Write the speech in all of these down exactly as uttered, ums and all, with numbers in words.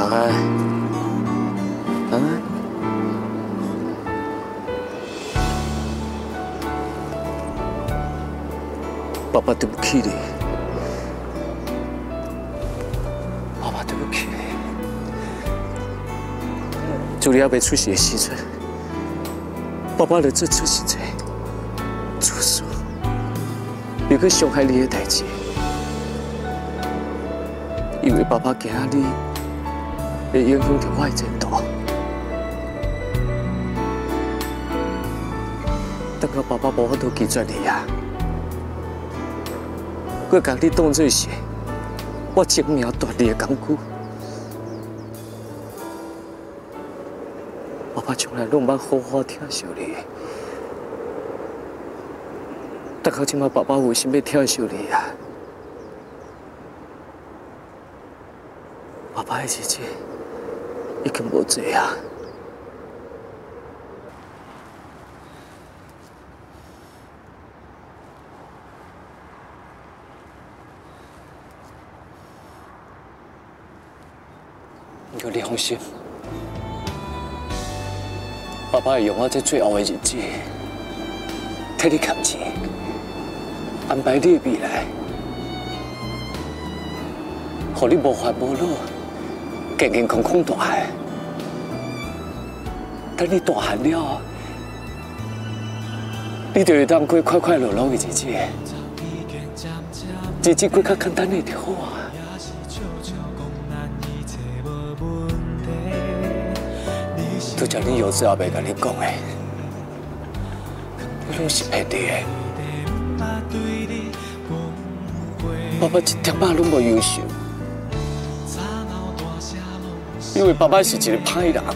安，安安。爸爸对不起你，爸爸对不起你。就你还未出世的时阵，爸爸就做出一切自私又去伤害你的代志，因为爸爸惊你会影响到我的前途。等到爸爸无法度拒绝你啊！ 我将你当作是我生命断裂的工具，爸爸从来拢捌好好疼惜你。但到今麦，爸爸有心要疼惜你啊！爸爸的日子已经无多啊。 有良心，爸爸会用我这最后的日子，替你扛钱，安排你的未来，让你无烦无恼，健健康康大汉。等你大汉了，你就会当过快快乐乐的日子，日子过较简单的就好啊。 就像你幼稚阿伯甲你讲的，你拢是骗你的。爸爸一点仔拢无优秀，因为爸爸是一个歹人。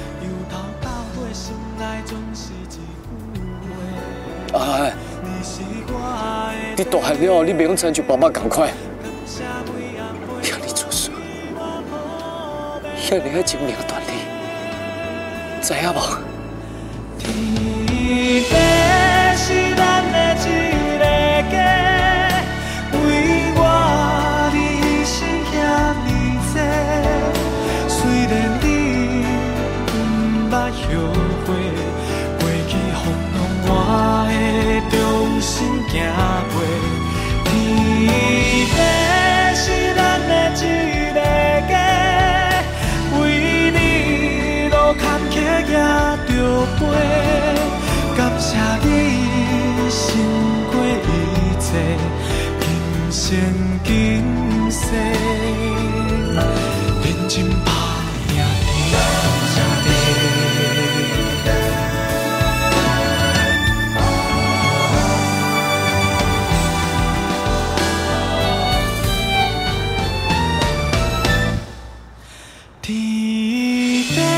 啊，你大汉了，你袂用亲像爸爸同款，遐尼自私，遐尼爱情命断你。 知影无？天地是咱的一个家，为我你牺牲遐尼多。虽然你不捌后悔，过去风浪我会重新行过。天地是咱的一个家，为你路坎坷。 也着飞，感谢你胜过一切，今生今世，认真打拼天地。天地。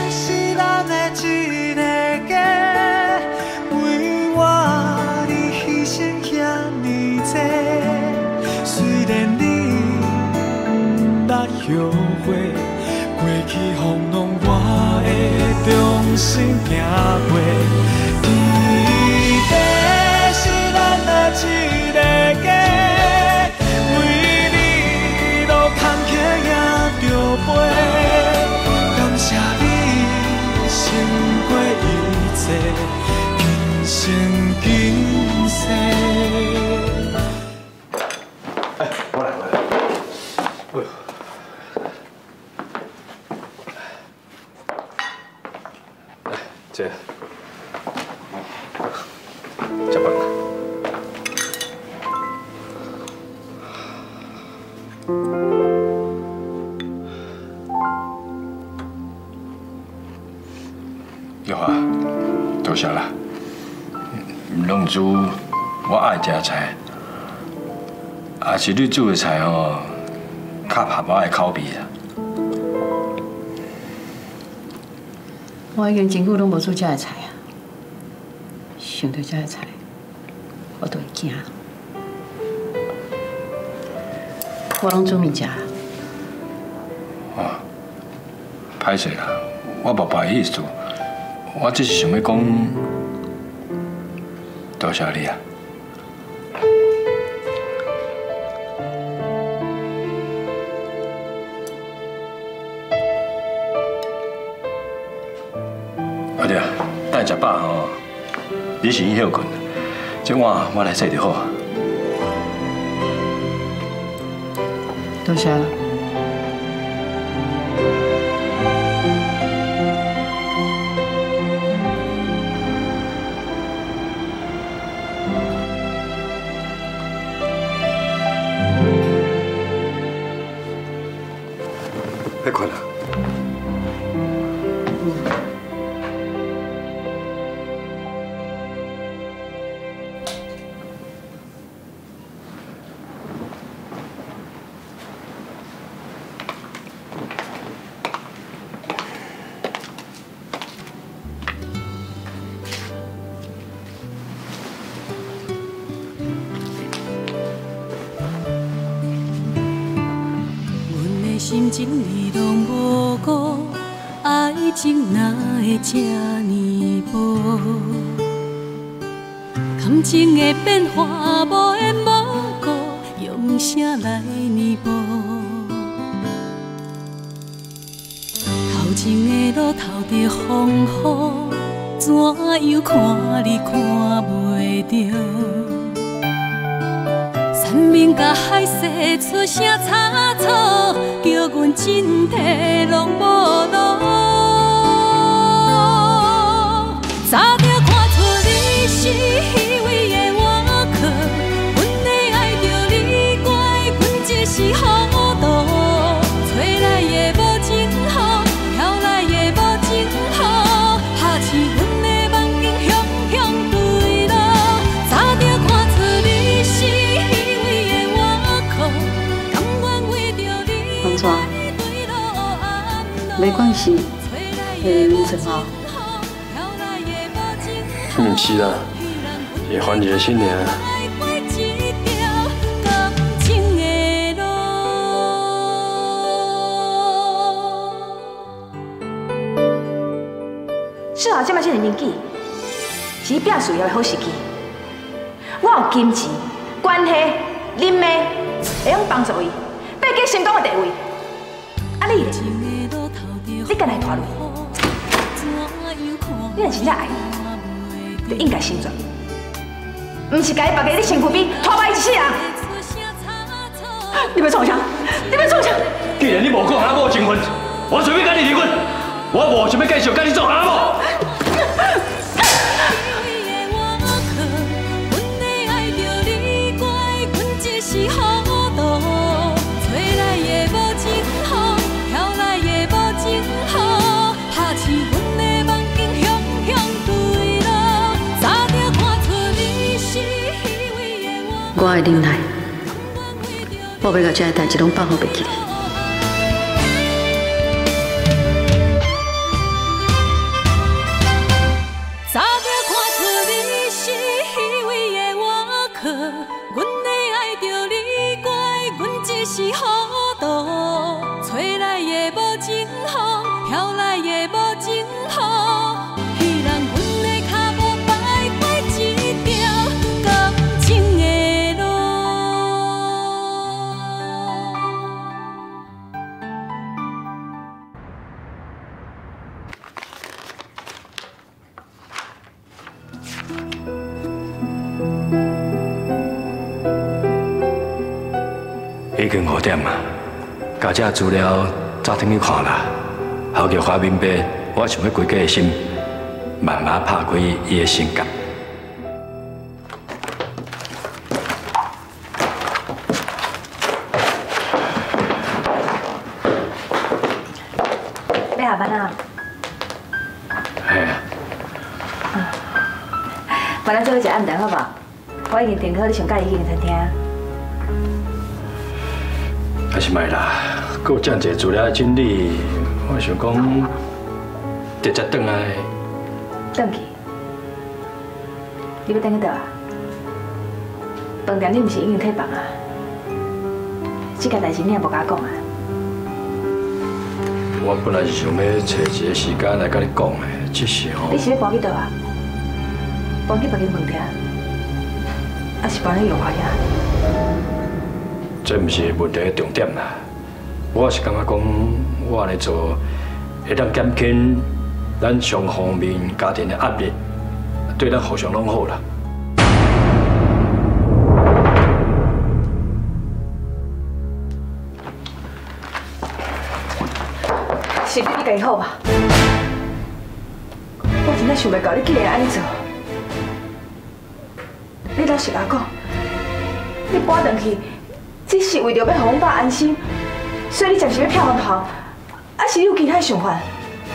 一个家，为我你牺牲遐尼多。虽然你不捌后悔，过去风浪我会重新行过。天地是咱的一个家，为你路坎坷也着飞，感谢你。 胜过一切，今生今世。 哎，我来，我来。哎呦，来，姐，吃饭了。玉华，多谢啦。拢煮我爱食的菜，也是你煮的菜吼，较合我的口味啊。 我已经真久拢无煮这的菜啊，想到这的菜，我都会惊。我拢煮物食。 哦，歹势啦，我无别意思。 我只是想要讲，多谢你啊！ 等食饱吼，你先休困，这碗我来洗就好啊。 多谢了。 别困了。 心情你拢无顾，爱情哪会这呢薄？感情的变化无缘无故，用啥来弥补？头前的路头着风雨，怎样看你看袂着？山明甲海誓出声差错，叫阮真体拢无路。早着看出你是虚伪的外壳，阮的爱着你怪，阮只是糊涂。吹来的无情雨，飘来的无情雨，拍醒阮的梦境，向向对路。早着看出你是。 王庄，没关系，会认真哦。 嗯，是啦，也还一个新年。 适合这摆这个年纪，是拼事业的好时机。我有金钱、关系、人脉，会用帮助伊。爬过成功的地位，啊你咧？你敢来拖累？你若真正爱伊，就应该心转，唔是家己绑在你身躯边拖败一世人。你要创啥？你要创啥？ 既然你无讲阿某情分，我随便跟你离婚，我无想要继续跟你做阿某。 我会忍耐，我要把这个代志拢放好袂记哩。 早着看出你是虚伪的外壳，阮的爱着你怪，阮只是糊涂。吹来的无情雨，飘来的无情雨，彼人阮的脚步摆过一条感情的路。 已经五点啊，家这资料早点去看啦。好叫花明白，我想要归家的心，慢慢拍开伊的性格。 要下班啊？ 嘿啊， 晚咱做伙食暗顿好不好？我已经订好你上介意的餐厅。 还是卖啦，还有这样侪资料要整理，我想讲，直接转来。 转去？你要转去倒啊？饭店你毋是已经退房啊？这件代志你也无甲我讲啊？ 我本来是想要找一个时间来甲你讲的，只是吼。 你是要搬去倒啊？搬去别间饭店，还是搬去永华遐？ 这不是问题的重点啦。我是感觉讲，我安尼做会当减轻咱双方面家庭的压力，对咱互相拢好啦。 是你家己好吧？我真正想袂到你竟然安尼做。你老实甲我讲，你搬转去，只是为着要让阮爸安心，所以你暂时要骗阮跑，还是你有其他想法？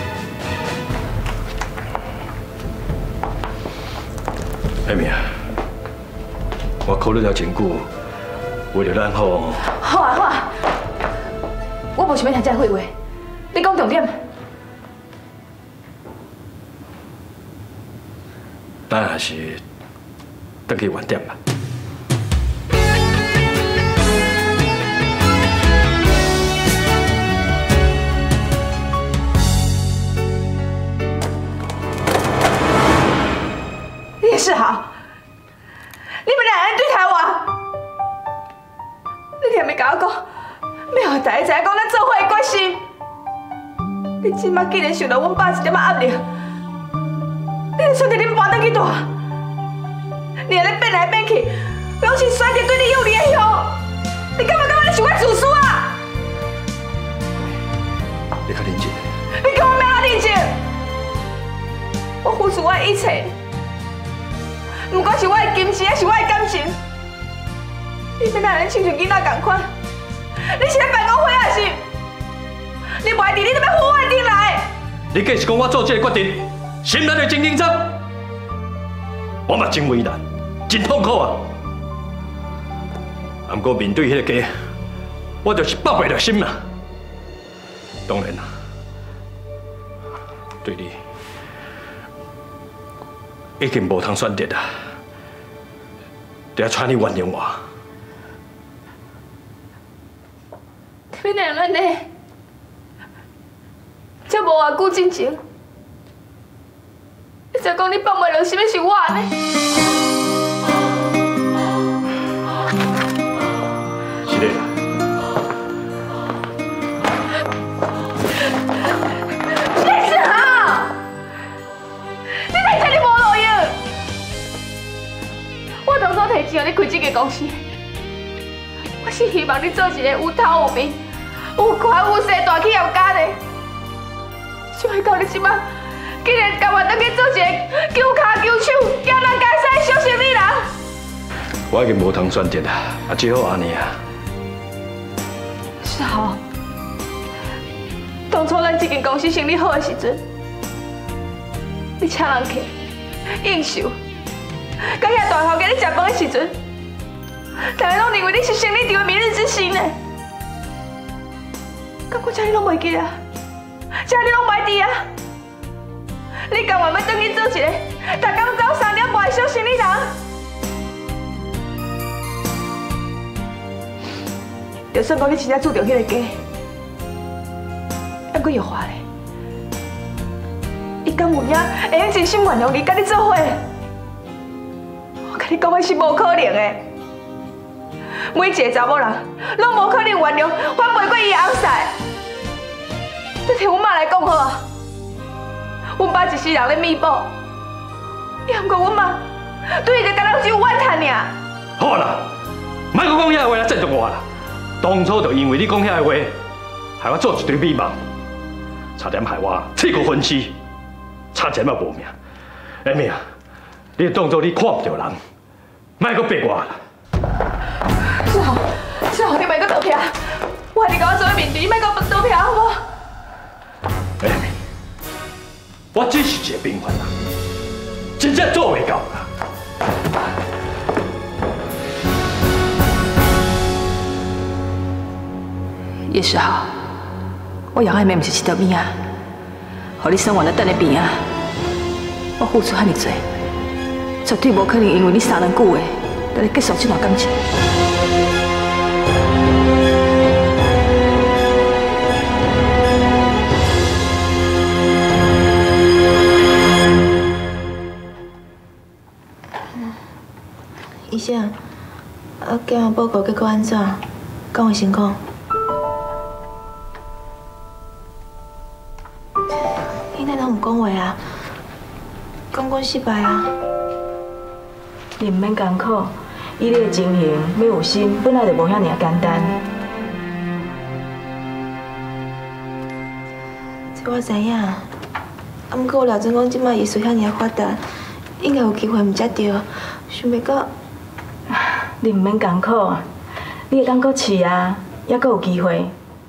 艾米啊，我考虑了真久，为了咱好。 好啊好啊，我无想要听这废话，你讲重点。 咱还是回去原点吧。 叶世豪，你们两个人对待我，你连袂甲我讲，要让大家知影讲咱做伙的决心。你即摆竟然受到阮爸一点仔压力，你就选择恁搬转去住，你安尼变来变去，拢是选择对你有利的向。你敢不感觉你想我自私啊？ 你较认真。 你叫我咩啊认真？我付出我的一切。不管是我的金钱还是我的感情，你要哪能亲像囡仔同款？你是咧办公会还是？你不爱弟，你就要扶我的顶来。 你假是讲我做这个决定，心内就真认真？我嘛真为难，真痛苦啊！不过面对迄个家，我就是放袂落心啊。当然啦，对你。已经无通选择啦，得要请你原谅我。 你两个呢？这无偌久之前，你才讲你放袂落心的是我呢？ 是的啦。 叶世豪，你来这里无路用。我当初提钱让你开这个公司，我是希望你做一个有头有面、有权有势大企业家的。想袂到你即摆竟然甘愿当去做一个揪骹揪手、惊人家使的小生意人。 我已经无通选择啦，啊，只好安尼啊。 是好。当初咱这间公司生意好的时阵，你请人客应酬，甲遐大豪家你食饭的时阵，大家拢认为你是生意场的明日之星呢。敢我这你拢袂记啊？这你拢袂记啊？你甘愿要转去做一个，逐天走三点半的小生意人？就算讲你真正注重迄个家，还佫有话咧。伊敢有影会用真心原谅你，甲你做伙？我甲你讲的是无可能的。每一个查某人，拢无可能原谅反袂过伊的翁婿。你听阮妈来讲好啊，阮爸一世人咧弥补，也毋过阮妈对伊就敢若只有怨叹尔。 好啦，莫阁讲遐话来赞助我啦。当初就因为你讲遐话，害我做一堆美梦，差点害我气骨昏死，差点要无命。艾米啊，你当作你看唔到人，莫阁逼我啦。 是好，是好，你莫阁倒撇，我还是甲我做伙面对，你莫阁倒撇好无？ 艾米，我只是一个平凡人，真正做袂到啦。 叶世豪，我养爱妹毋是一条命啊，互你生活在等在边啊。我付出遐尼多，绝对无可能因为你三两句话，就来结束这段感情。 医生，啊，检查报告结果安怎？敢有成功？ 你哪拢唔讲话啊？讲阮失败啊？ 你唔免艰苦，伊个情形要有心，本来就无遐尔简单。 这我知影，啊，毋过廖真讲即摆艺术遐尔发达，应该有机会毋才对，想袂到。 你唔免艰苦，你会当搁试啊，还阁有机会。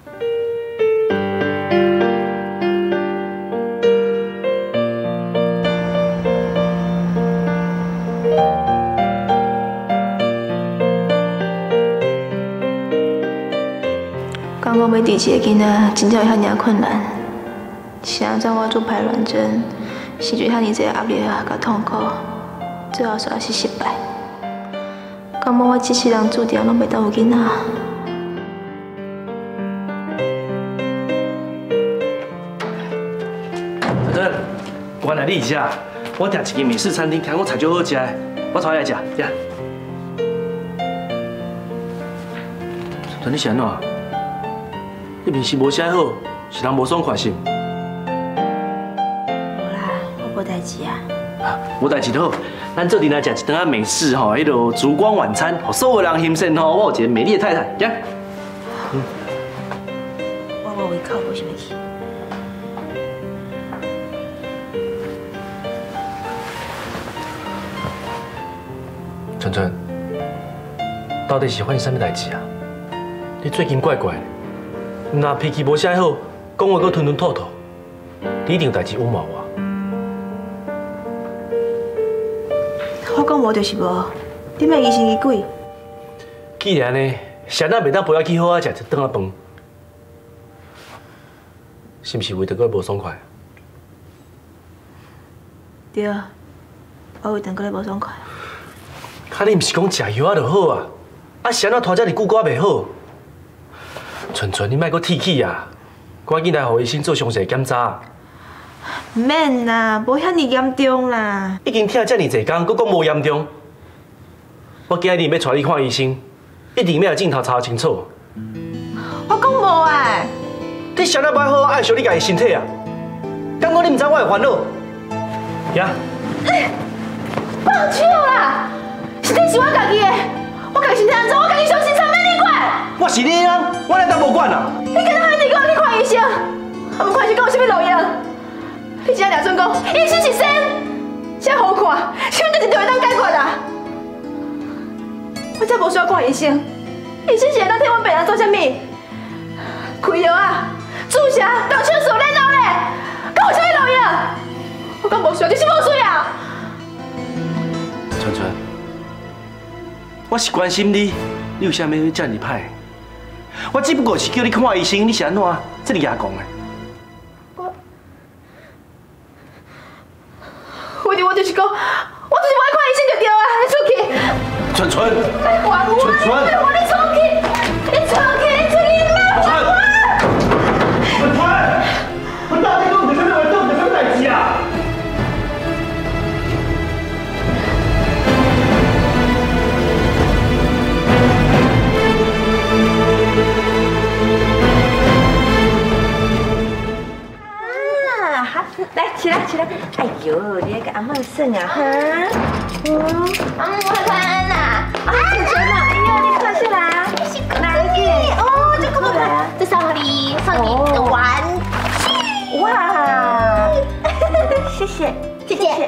刚我要第一个囡仔，真正有遐尔困难，是安怎我做排卵针，是做遐尔济压力啊，甲痛苦，最后煞是失败。感觉我这世人注定拢袂当有囡仔。 陈真，原来你是遮，我订一间美式餐厅，听讲菜就好食的，我带你来食，呀。陈真，你是安怎？ 你平时无啥好，是人无爽快是？无啦，我无代志啊。 啊，无代志就好，咱做阵来食一顿啊美式吼，迄落烛光晚餐，互所有人欣赏吼，我有一个美丽的太太，行。嗯。 我无胃口，无想要去。 春春，到底是发生啥物代志啊？你最近怪怪的。 若脾气无啥好，讲话阁吞吞吐吐，你一定有代志冤枉我。 我讲无就是无，你莫疑神疑鬼。 既然呢，谁仔袂当陪我去好好食一顿仔饭，是毋是为着阁无爽快？ 对，我为着阁咧无爽快。 啊，你毋是讲食药仔就好啊？啊，谁仔拖遮尔久，阁还袂好？ 纯纯，你莫阁提起啊！赶紧来互医生做详细检查。 唔免啦，无遐尼严重啦。 已经听遮尔济工，阁讲无严重。我今日要带你看医生，一定要来镜头查清楚。 我讲无啊！ 你谁仔歹好爱惜你家己身体啊？敢讲你毋知我的烦恼？呀！ 放手啦！身体是我家己的，我家己身体安怎，我家己相信啥物你管？ 我是你人，我来当无管啊！ 你今仔喊你讲你看医生，啊，不看是讲有啥物路用？你只廖准讲，医生是神，啥好看，啥物代志就会当解决啦。我才无需要看医生，医生是会当替阮病人做啥物？开药啊，注射，动手术，然后咧，敢有啥物路用？我讲无需要，就是无需要。 春春，我是关心你，你有啥物要遮尔歹？ 我只不过是叫你看医生，你是安怎？这里也讲的。 我，我就我就是讲，我就是不爱看医生就对啊！你出去。 春春。 还我！ 春春。 我你出去！你出去！你出去！你还我！ 春春，我到底讲有啥物话，做有啥物代志啊？ 来，起来，起来！哎呦，你那个阿嬷孙啊，哈！嗯，阿嬷我看呐，啊，晨晨呐，哎呦，你快起来！辛苦你哦，这个来，这送你，送你一个玩具。哇！谢谢，谢谢。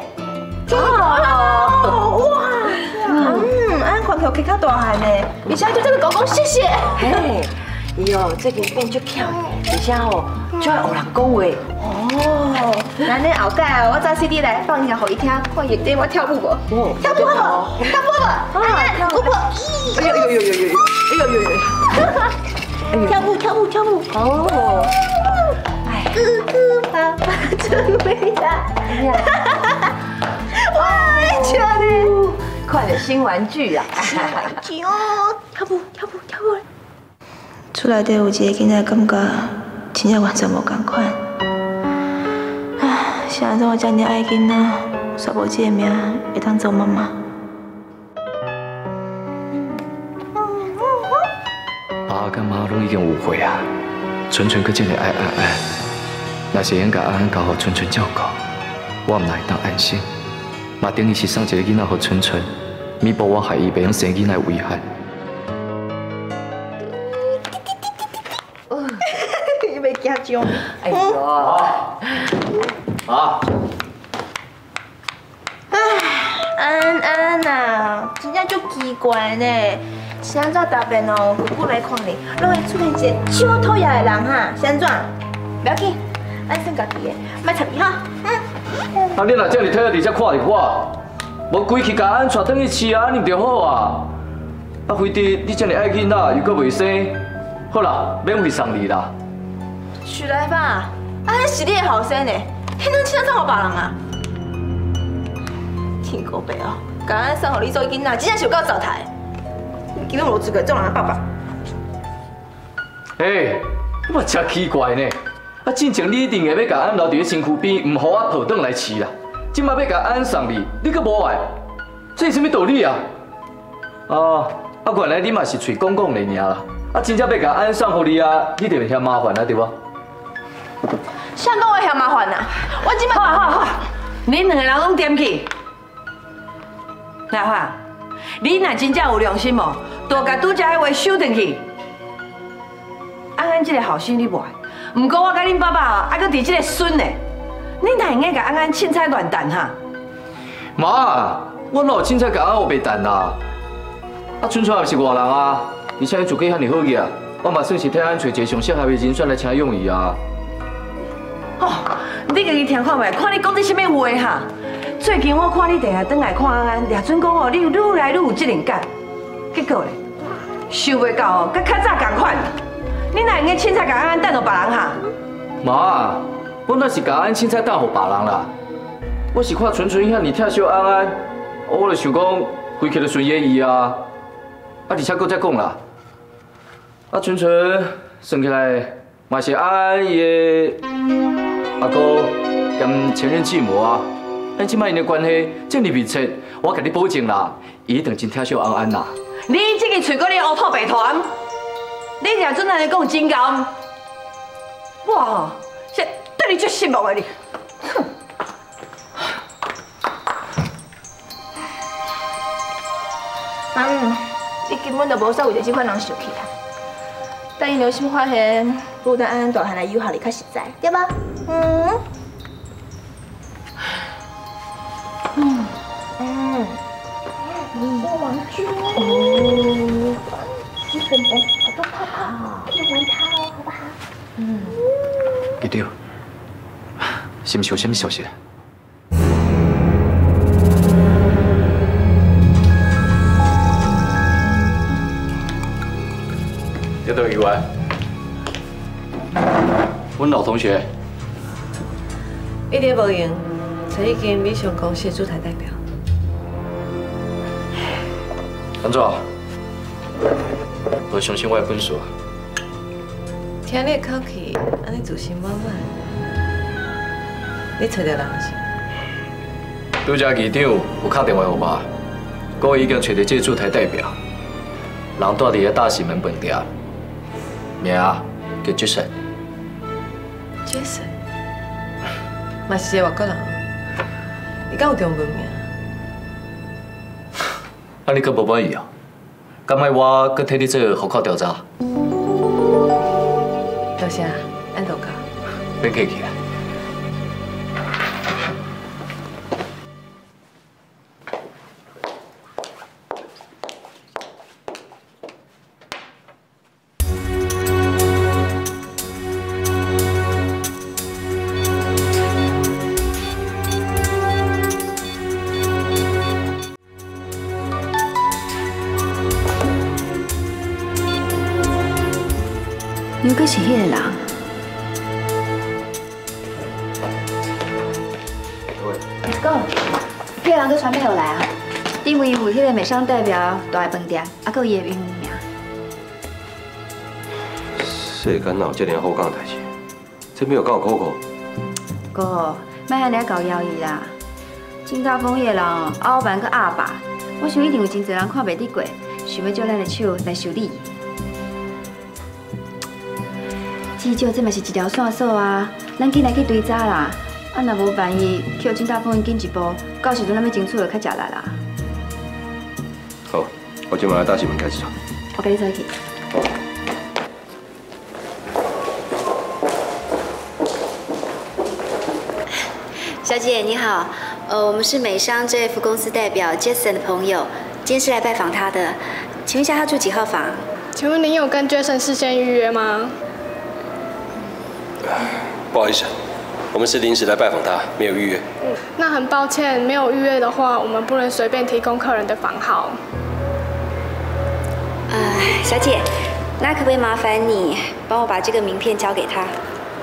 哦，哇！嗯，俺看起来可较大汉呢，而且就这个狗狗，谢谢。嘿，哟，这个变就巧，而且哦，就要有人讲话。 哦，那你后盖啊，我找 C D 来放一下，给伊听，看伊对我跳舞无？哦，跳舞好不？跳舞不？啊，跳舞不？哎呦呦呦呦呦呦！哎呦呦呦！跳舞跳舞跳舞！哦，哎，哥哥爸爸真伟大！哎呀，哇，巧嘞！快点新玩具啊！新玩具哦，跳舞跳舞跳舞！ 厝内底有一个囡仔，感觉真正完全无同款。 是安怎我遮尔爱囡仔，煞无这个命会当做妈妈？ 爸跟妈拢已经误会啊，纯纯搁这里爱爱爱， 若是应甲安安交互春春照顾，我毋会当安心。嘛等于是送一个囡仔互春春，弥补我害伊袂用生囡仔的遗憾。 你要惊奖？ 哎呦！ 啊！ 唉，安安呐，真正足奇怪呢。是安怎大便哦？姑姑来看你，拢会出现一个超讨厌的人哈，是安怎？不要紧，咱算家己的，莫插伊哈。嗯。 啊！你若这么讨厌，而且看着我，无规气甲安带转去饲啊，安尼唔就好啊？啊，非得你这么爱囡仔，又搁袂生，好啦，免费送你啦。 许来吧，啊，迄是你的后生呢，迄能亲送互别人啊？天公伯哦，甲安送互你做囡仔，真正是有够糟蹋的。你根本无资格做人的爸爸。 哎，我真奇怪呢！啊，之前你一定会要甲安留伫咧身躯边，唔好我抱转来饲啦。今麦要甲安送你，你阁无爱，这是什么道理啊？哦，啊，原来你嘛是嘴讲讲的尔啦。啊，真正要甲安送互你啊，你就会嫌麻烦啊，对无？ 谁讲我嫌麻烦啊？我即摆…… 好啊好啊好啊，恁两个人拢点去。来华，你若真正有良心哦，就甲拄则迄话收进去。安安这个后生你无爱，不过我甲恁爸爸哦，还阁伫这个孙呢，你哪会用甲安安凊彩乱弹哈？ 妈，我哪有凊彩甲安学白弹啦？啊，春春也是外人啊，而且伊做计遐尼好个，我嘛算是替安找一个上适合的人选来请用伊啊。 哦，你家己听看觅，看你讲这什么话哈？最近我看你定下转来看安安，掠准讲哦，你有愈来愈有责任感，结果咧，想袂到哦，甲较早同款。你哪会用凊彩甲安安等落别人哈？ 妈，我那是甲安凊彩等互别人啦。我是看纯纯遐尼疼惜安安，我就想讲，规气就顺爷伊啊。啊，而且搁再讲啦，啊，纯纯算起来嘛是安安伊的阿哥兼前任继母啊。咱即摆因的关系这么密切，我甲你保证啦，伊一定真疼惜安安啦。 你这个嘴哥咧乌吐白团，你掠准安尼讲真甘，我吼是对你最失望的你。哼！ 嗯，你根本就无使为着这款人生气啊！等伊良心发现，不如等安安大汉来友好你较实在，对吧？嗯。嗯嗯，嗯，玩具哦，基本的好多泡泡，可以玩它哦，好不好？嗯。 一定。是毋是有什么消息？ 这都意外。阮老同学。 一点无用。陈已经美商公司驻台代表。 安怎？无相信我的本事？ 听你的口气，安尼自信满满。你找到人是？ 拄则议长有打电话给我，讲已经找到这驻台代表，人住伫咧大西门饭店，名叫 Jason。 Jason， 嘛是一个外国人。你敢有中文名？ 啊，你阁无满意哦？敢爱我阁替你做户口调查？ 多谢，安多教。 别客气啦。 你阁是迄个人？哥，迄个人阁传咩落来啊？因为为迄个美商代表住在饭店，啊，阁有伊的英文名。 世间哪有这样好讲的代志？这没有够可靠。 哥，莫安尼搞妖伊啦！金大丰迄个人傲慢阁阿爸，我想一定有真侪人看袂得过，想要借咱的手来修理。 至少这嘛是一条线索啊，咱紧来去追查啦。啊，若无万一去互警大帮紧一步，到时阵咱要争取就较食力啦。 好，我今晚打新闻开始做。 我跟你走去。 小姐你好，呃，我们是美商 J F 公司代表 Jason 的朋友，今天是来拜访他的，请问一下他住几号房？ 请问您有跟 Jason 事先预约吗？ 不好意思，我们是临时来拜访他，没有预约。 嗯，那很抱歉，没有预约的话，我们不能随便提供客人的房号。 呃，小姐，那可不可以麻烦你帮我把这个名片交给他？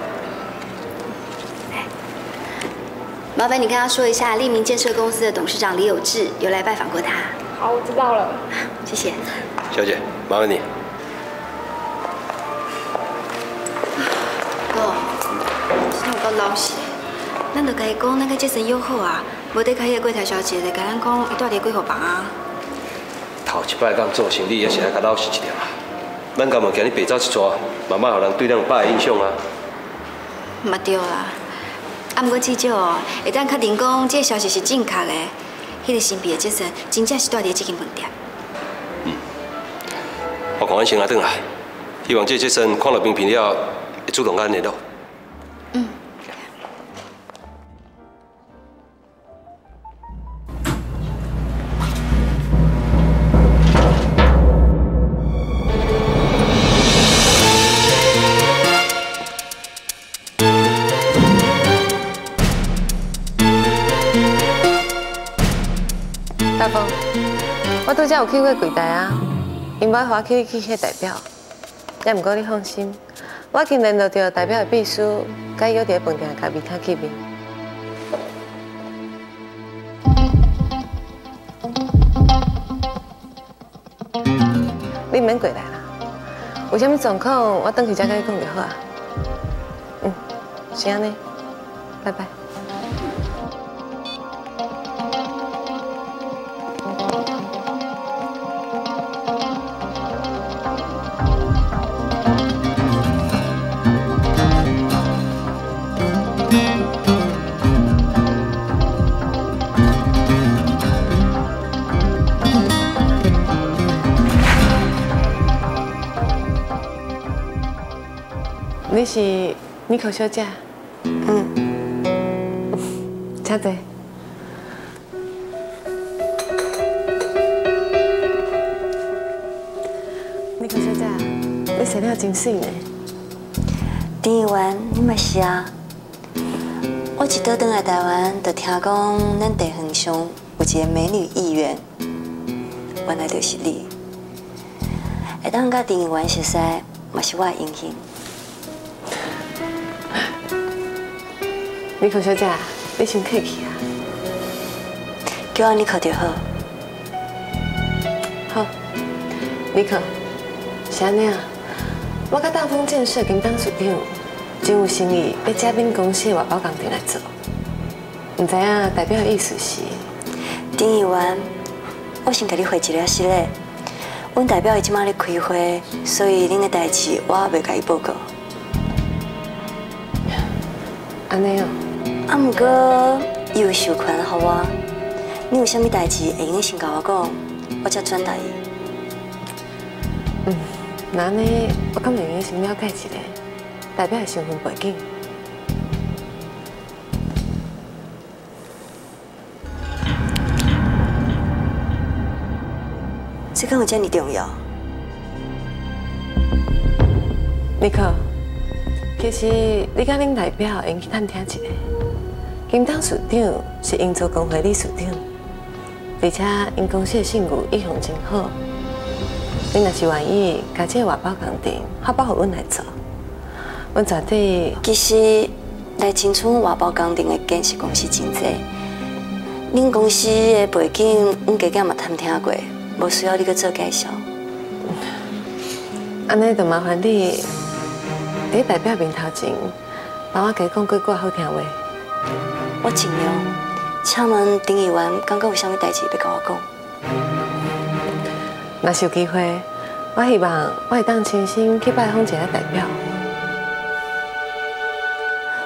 麻烦你跟他说一下，立明建设公司的董事长李有志有来拜访过他。 好，我知道了。 谢谢。 小姐，麻烦你。 哥，真有够老实。咱就甲伊讲，咱甲杰森约好啊，无得甲迄个柜台小姐来甲咱讲，伊住伫几号房啊？ 头一摆当做生意，也是爱较老实一点啊。咱敢问今日白走一撮，慢慢互人对咱有歹的印象啊。 嘛对啦。啊，不过至少哦，会当确定讲这个消息是正确的。迄个神秘的杰森，真正是住伫这间饭店。 嗯，我看阮先来转来，希望这杰森看到名片了，会主动甲咱联络。 嗯。 大峰，我拄则有去过柜台啊，因要我去去迄代表，也毋过你放心，我已经联络到代表的秘书，甲伊约伫饭店甲面摊见面。你免过来啦，有啥物状况我转去再甲你讲就好啊。嗯，是安尼，拜拜。你是妮可小姐？嗯，请坐。妮可小姐，你生了真水呢。 丁议员，你嘛是啊？我一倒转来台湾，就听讲咱地方上有一个美女议员，原来就是你。会当甲丁议员熟悉，嘛是我的荣幸。 妮可小姐，你先客气啊。 叫我妮可就好。 好，妮可，是安尼啊。我甲大丰建设跟董事长真有心意，要接恁公司的外包工程来做。唔知影代表的意思是？ 丁议员，我先甲你回一个实例。阮代表伊即马咧开会，所以恁的代志我未甲伊报告。 安尼哦。 啊，毋过伊有授权予我，你有啥物代志会用得先甲我讲，我才转达伊。 嗯，那安尼我敢会用得先了解一下代表的身份背景。 这敢有遮尔重要？ 妮可，其实你甲恁代表应去探听一下。金董事长是营造工会理事长，而且因公司的信誉一向真好。恁若是愿意，把这个外包工程发包予阮来做，阮绝对。 其实来争取外包工程的建设公司真济，恁公司的背景，阮加减嘛探听过，无需要你去做介绍。 安尼就麻烦你伫代表面头前，帮我加讲几句好听话。 我尽量。请问丁议员，感觉有啥物代志要甲我讲？ 若是有机会，我希望我会当亲身去拜访一下代表。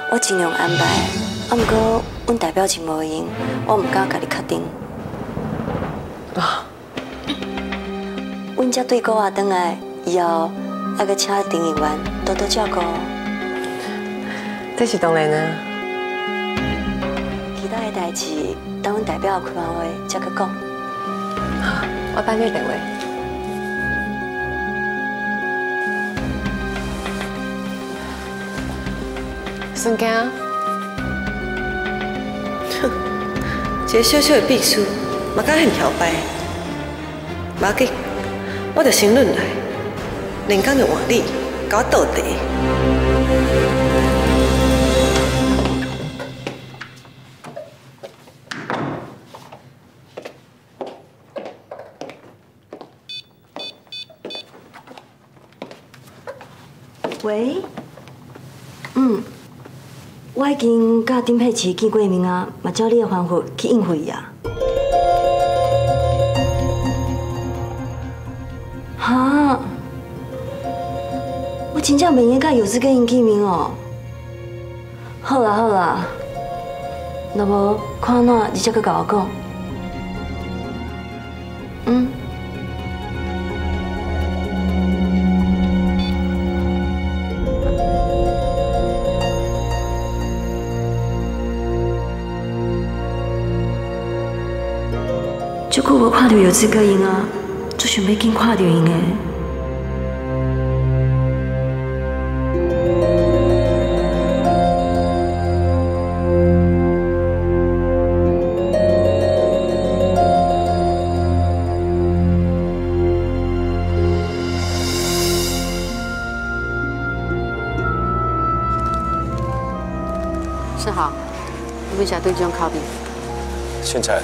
我尽量安排。啊，不过阮代表真无闲，我唔敢甲你确定。啊，阮才对国外转来，以后还阁请丁议员多多照顾。 这是当然啊。 其他的代志，等阮代表开完会才阁讲。 我等你电话。孙家， 哼，一个小小的秘书，嘛敢很摇摆。无要紧，我着先忍来，连工就换你，甲我倒地。 喂，嗯，我已经甲丁佩琪见过面啊，嘛照你的吩咐去应付伊啊。哈，我真正袂用甲有志跟因见面哦。好啦好啦，若无看安怎，你才阁甲我讲。嗯。足久无看到有志个因啊，就想要紧看到因诶。 是好，你为啥对这种考虑？ 现在。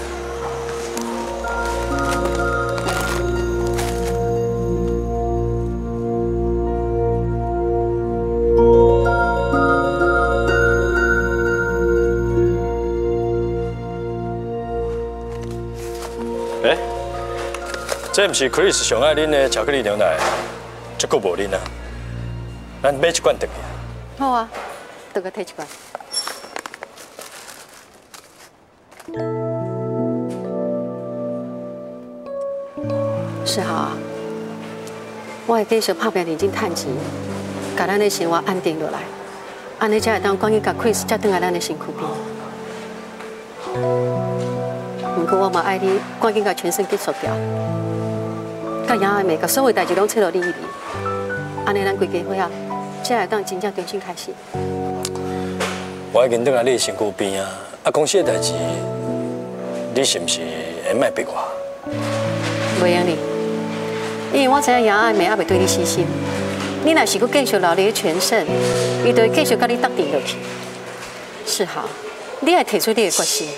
诶，这不是 Chris 上爱啉的巧克力牛奶，这个无啉啊。咱买一罐回去。 好啊，倒个摕一罐。是好啊，我会继续拍拼认真趁钱，把咱的生活安定落来，安尼才会当赶紧甲 Chris 才转来咱的身躯边。不过我嘛爱你赶紧甲全身结束掉，甲杨爱妹甲所有代志拢切落你一边，安尼咱规家伙啊，才会当真正重新开始。 我已经转来你的身躯边啊，啊公司的代志，你是不是会卖逼我？ 袂用哩。因为我知影杨爱妹还袂对你死心，你若是阁继续留伫全胜，伊就会继续甲你斗阵落去。是好，你爱提出你的决心。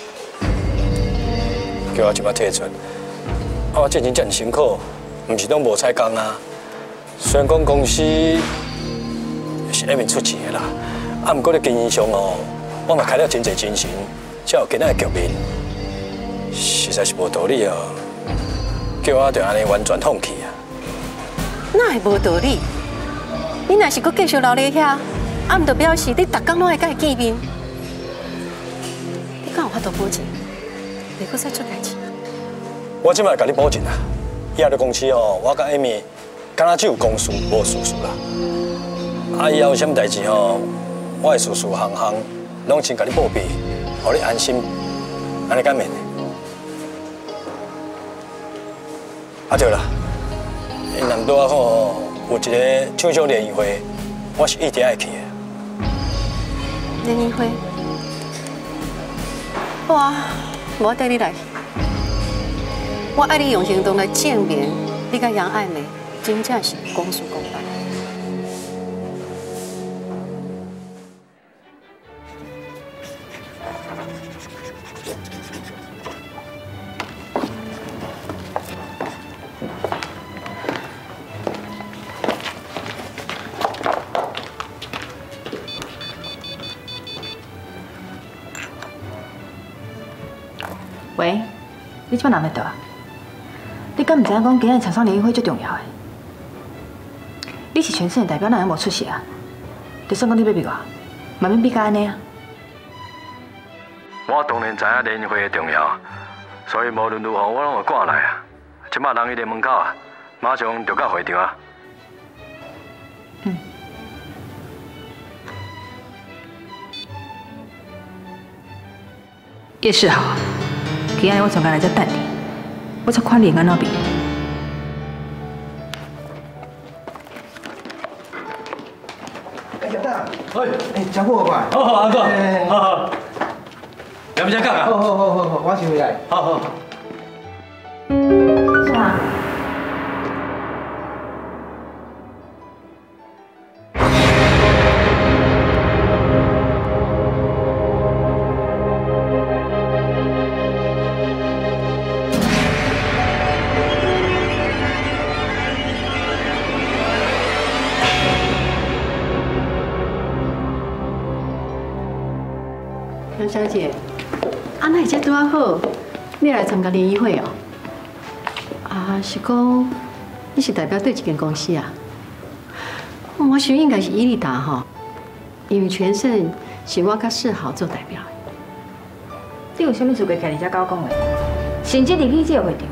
叫我即摆提出，啊我进前遮尔辛苦，毋是拢无彩工啊。虽然讲公司是下面出钱的啦，啊毋过咧经营上哦，我嘛开了真侪精神，才有今仔的局面，实在是无道理哦。叫我就安尼完全放弃啊！ 那会无道理？你若是阁继续留咧遐，啊，毋就表示你逐工拢会甲伊见面。你敢有法度保证，袂阁再出代志？ 我即摆甲你保证啊，以后的公司哦，我甲 Amy 敢若只有公事无私事啦。啊，以后有啥物代志吼，我会事事项项拢先甲你报备，互你安心，安尼敢免？啊对啦，南岛啊吼有一个唱唱联谊会，我是一定爱去的。 联谊会？好啊，我带你来。我爱你用行动来证明，你甲杨爱妹真正是公事公办。 喂，你即摆哪在倒啊？你敢唔知影讲今日厂商联谊会最重要的？你是全省的代表，哪样无出席啊？就算讲你要逼我，嘛免逼甲安尼啊！ 我当然知影联谊会的重要，所以无论如何我拢会赶来啊。即马人已伫门口啊，马上就到会场啊。 嗯。叶世豪，今日我从家来遮等你，我才看你安怎变。 哎，小蛋，哎，哎，食好吧？ 好好，阿哥，好好。要不先干啊？ 好好好好好，我先回来。 好好。 是吗？ 杨小姐，啊，那这拄啊好，你来参加联谊会哦？啊，是讲你是代表对一间公司啊？我想应该是伊利达吼，因为全胜是我甲世豪做代表的。 你有啥物资格家己遮搞讲话？甚至入去这个会场，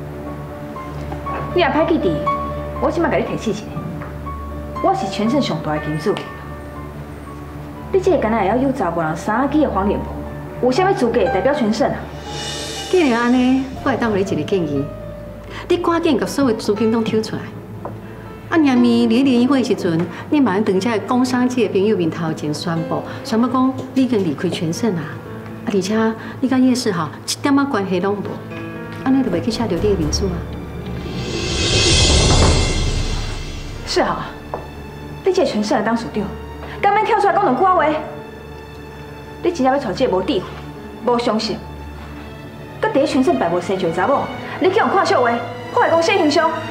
你若歹记伫，我即马甲你提醒一下，我是全胜上大的金主。你这个干那会晓诱查某人三支的黄脸婆，有啥物资格代表全胜啊？ 既然安尼，我会当给你一个建议，你赶紧把所有资金拢抽出来。啊，然后你联谊会的时阵，你马上等下工商界的朋友面头前宣布，宣布讲你已经离开全胜啊！啊，而且你甲叶世豪一点仔关系拢无，安尼就袂去写到你的名字啊。 世豪，你这个全胜的当属长。敢免跳出来讲两句话？你真正要找这个无智慧、无相信，搁伫全省摆无生就查某，你去用看笑话，破坏公司形象。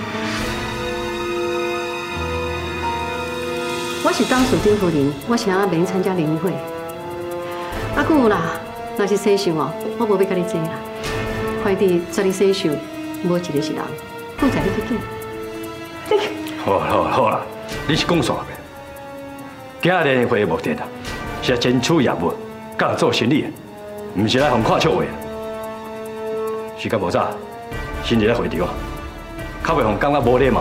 我是当属长夫人，我是啊免参加联谊会。啊，还有啦，若是洗秀哦，我无要甲你争啦。快递十日洗秀，无一个是人，负责你去拣。 你好啦好啦好啦，你是讲煞袂？今日联谊会的目的啊，是要争取业务，甲做生意，唔是来互看笑话。时间无早，先入来会场，较袂互感觉无礼貌。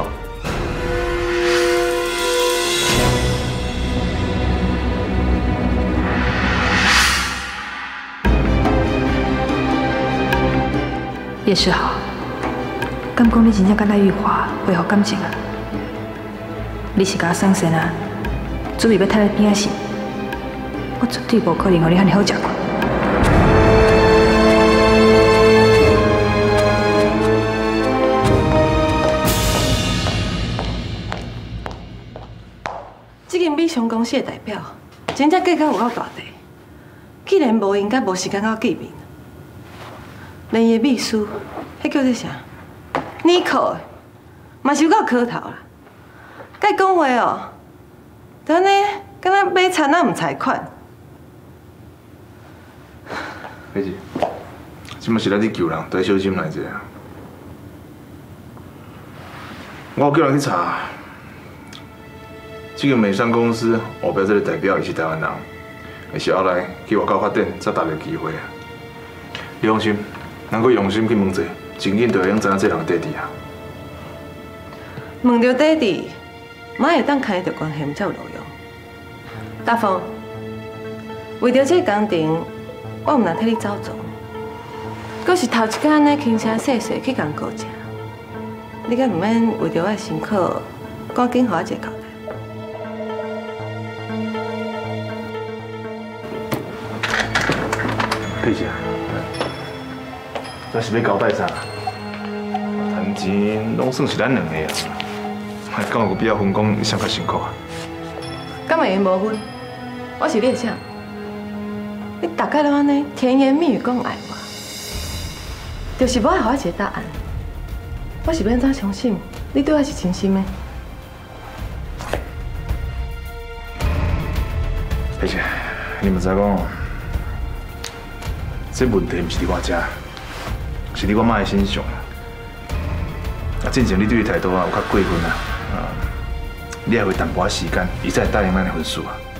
叶世豪，敢讲你真正甲赖玉华维护感情啊？你是甲我送信啊？准备要趁你边仔时，我绝对无可能互你遐尼好食过。 这间美商公司的代表，真正计较有够大地，既然无应该无时间到见面，连伊的秘书，迄叫做啥？尼克，嘛是有够磕头啦。甲伊讲话哦。等呢，敢若买菜那唔财款。 佩姐，即嘛是咱去救人，得小心来者啊！我有叫人去查，这个美商公司后壁这个代表伊是台湾人，也是后来去外口发展才达到机会啊。你放心，咱阁用心去问者，真紧就会用知影这人的底底啊。 问到底底，嘛会当开着关系，才有路用。大凤，为着这个工程，我毋能替你走错，阁是头一天安尼轻声细细去共顾者，你敢毋免为着我的辛苦，赶紧互我一个交代。 佩姐，咱是要交代啥？谈钱拢算是咱两个啊，还敢有必要分讲谁较辛苦啊？ 敢会无分？我是你的啥？你大概拢安尼甜言蜜语讲爱我，就是无爱互我一个答案。我是要怎相信你对我是真心的？ 佩姐，你们知讲，这问题不是伫我遮，是伫我妈的身上。啊，之前你对伊态度啊有较过分啊，啊，你还会淡薄仔时间，伊才会答应咱的婚事啊。